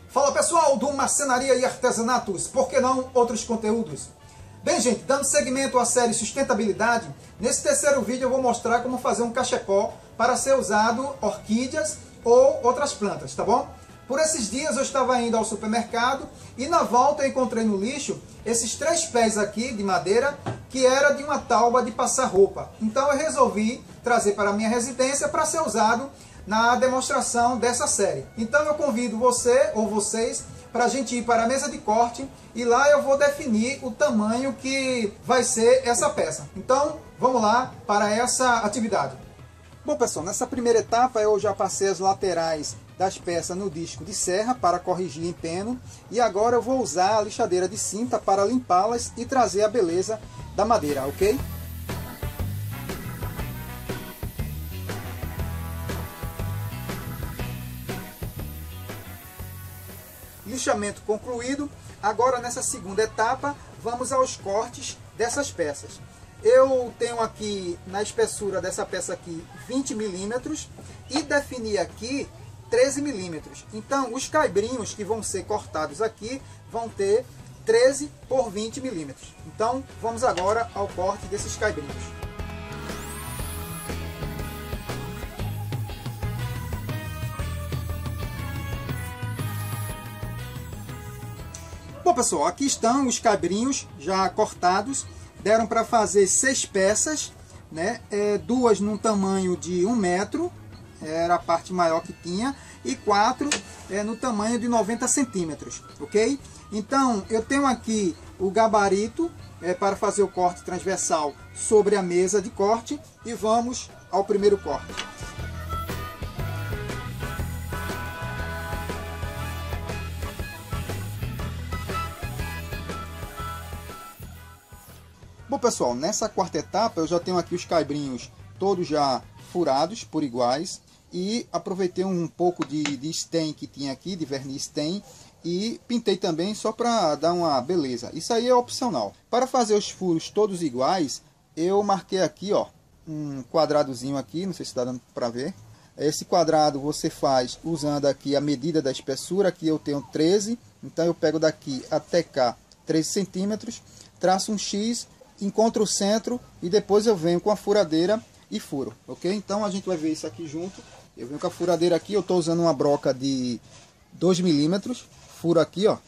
Fala pessoal do Marcenaria e Artesanatos, por que não outros conteúdos? Bem gente, dando seguimento à série Sustentabilidade, nesse terceiro vídeo eu vou mostrar como fazer um cachepó para ser usado orquídeas ou outras plantas, tá bom? Por esses dias eu estava indo ao supermercado e na volta eu encontrei no lixo esses 3 pés aqui de madeira que era de uma tauba de passar roupa. Então eu resolvi trazer para a minha residência para ser usado na demonstração dessa série. Então eu convido você ou vocês para a gente ir para a mesa de corte e lá eu vou definir o tamanho que vai ser essa peça. Então vamos lá para essa atividade. Bom pessoal, nessa primeira etapa eu já passei as laterais das peças no disco de serra para corrigir empeno e agora eu vou usar a lixadeira de cinta para limpá-las e trazer a beleza da madeira, ok? Lixamento concluído. Agora nessa segunda etapa vamos aos cortes dessas peças. Eu tenho aqui na espessura dessa peça aqui 20 milímetros e defini aqui 13 milímetros. Então os caibrinhos que vão ser cortados aqui vão ter 13 por 20 milímetros. Então vamos agora ao corte desses caibrinhos. Bom pessoal, aqui estão os caibrinhos já cortados. Deram para fazer 6 peças, né? 2 num tamanho de 1 metro, era a parte maior que tinha, e 4 no tamanho de 90 centímetros, ok? Então eu tenho aqui o gabarito para fazer o corte transversal sobre a mesa de corte e vamos ao primeiro corte. Bom pessoal, nessa quarta etapa eu já tenho aqui os caibrinhos todos já furados por iguais e aproveitei um pouco de stain que tinha aqui, de verniz stain, e pintei também só para dar uma beleza. Isso aí é opcional. Para fazer os furos todos iguais, eu marquei aqui ó, um quadradozinho aqui, não sei se está dando para ver. Esse quadrado você faz usando aqui a medida da espessura, aqui eu tenho 13, então eu pego daqui até cá 13 centímetros, traço um X, encontro o centro e depois eu venho com a furadeira e furo, ok? Então a gente vai ver isso aqui junto. Eu venho com a furadeira aqui, eu estou usando uma broca de 2 milímetros, furo aqui, ó.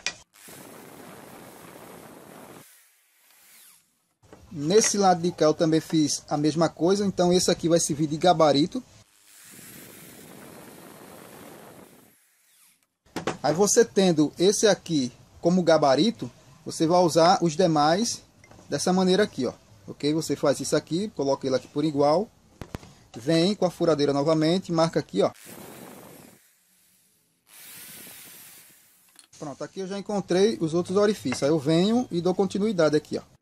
Nesse lado de cá eu também fiz a mesma coisa, então esse aqui vai servir de gabarito. Aí você tendo esse aqui como gabarito, você vai usar os demais dessa maneira aqui, ó, ok? Você faz isso aqui, coloca ele aqui por igual, vem com a furadeira novamente, marca aqui, ó. Pronto, aqui eu já encontrei os outros orifícios, aí eu venho e dou continuidade aqui, ó.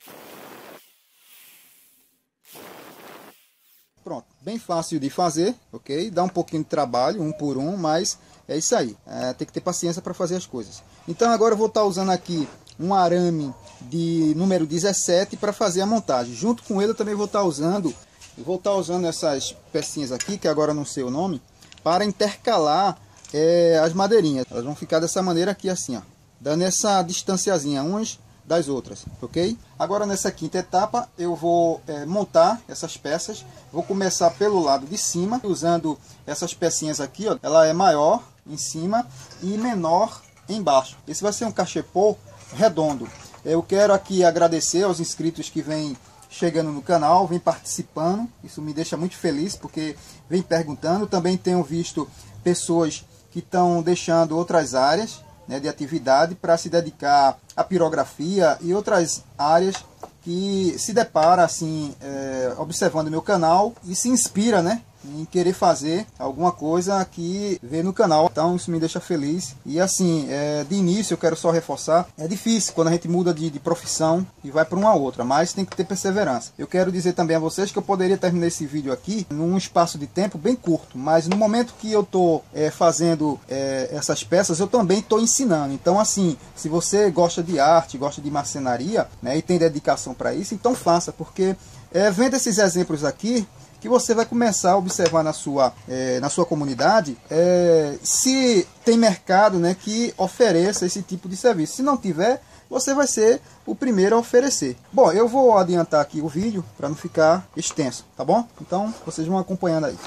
Pronto, bem fácil de fazer, ok? Dá um pouquinho de trabalho, um por um, mas é isso aí, tem que ter paciência para fazer as coisas. Então agora eu vou estar usando aqui um arame de número 17 para fazer a montagem. Junto com ele eu também vou estar usando essas pecinhas aqui, que agora não sei o nome, para intercalar as madeirinhas. Elas vão ficar dessa maneira aqui assim, ó, dando essa distanciazinha umas das outras, ok? Agora nessa quinta etapa eu vou montar essas peças. Vou começar pelo lado de cima, usando essas pecinhas aqui, ó. Ela é maior em cima e menor embaixo. Esse vai ser um cachepô redondo. Eu quero aqui agradecer aos inscritos que vêm chegando no canal, vêm participando. Isso me deixa muito feliz porque vem perguntando. Também tenho visto pessoas que estão deixando outras áreas, né, de atividade para se dedicar à pirografia e outras áreas que se depara assim, observando meu canal e se inspira, né, em querer fazer alguma coisa que vê no canal. Então isso me deixa feliz. E assim, de início eu quero só reforçar, é difícil quando a gente muda de profissão e vai para uma outra, mas tem que ter perseverança. Eu quero dizer também a vocês que eu poderia terminar esse vídeo aqui num espaço de tempo bem curto, mas no momento que eu estou fazendo essas peças, eu também estou ensinando. Então assim, se você gosta de arte, gosta de marcenaria, né, e tem dedicação para isso, então faça, porque vendo esses exemplos aqui, que você vai começar a observar na sua comunidade se tem mercado, né, que ofereça esse tipo de serviço. Se não tiver, você vai ser o primeiro a oferecer. Bom, eu vou adiantar aqui o vídeo para não ficar extenso, tá bom? Então vocês vão acompanhando aí.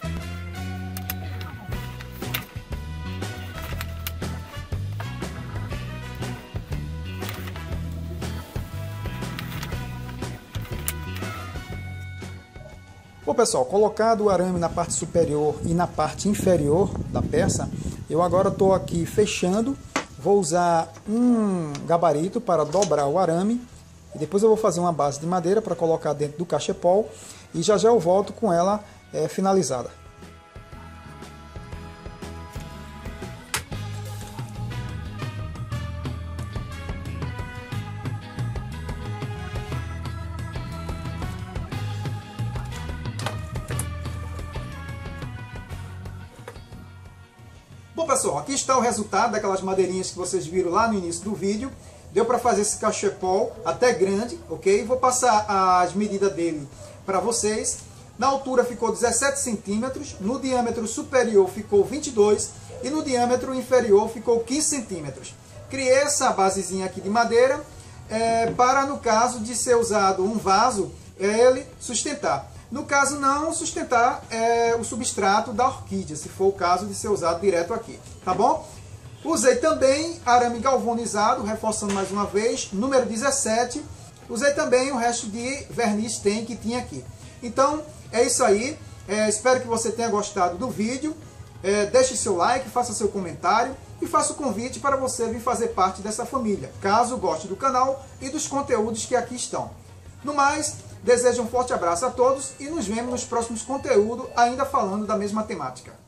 Bom pessoal, colocado o arame na parte superior e na parte inferior da peça, eu agora estou aqui fechando. Vou usar um gabarito para dobrar o arame e depois eu vou fazer uma base de madeira para colocar dentro do cachepol e já eu volto com ela finalizada. Bom pessoal, aqui está o resultado daquelas madeirinhas que vocês viram lá no início do vídeo. Deu para fazer esse cachepol até grande, ok? Vou passar as medidas dele para vocês. Na altura ficou 17 centímetros, no diâmetro superior ficou 22 e no diâmetro inferior ficou 15 centímetros. Criei essa basezinha aqui de madeira para, no caso de ser usado um vaso, ele sustentar. No caso não, sustentar o substrato da orquídea, se for o caso de ser usado direto aqui, tá bom? Usei também arame galvanizado, reforçando mais uma vez, número 17. Usei também o resto de verniz tem que tinha aqui. Então, é isso aí. Espero que você tenha gostado do vídeo. Deixe seu like, faça seu comentário e faça o convite para você vir fazer parte dessa família, caso goste do canal e dos conteúdos que aqui estão. No mais, desejo um forte abraço a todos e nos vemos nos próximos conteúdos, ainda falando da mesma temática.